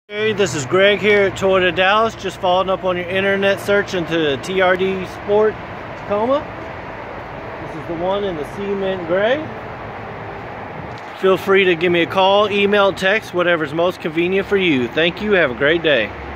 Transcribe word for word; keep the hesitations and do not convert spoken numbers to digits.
Hey, this is Greg here at Toyota Dallas, just following up on your internet search into T R D Sport Tacoma. This is the one in the cement gray. Feel free to give me a call, email, text, whatever's most convenient for you. Thank you. Have a great day.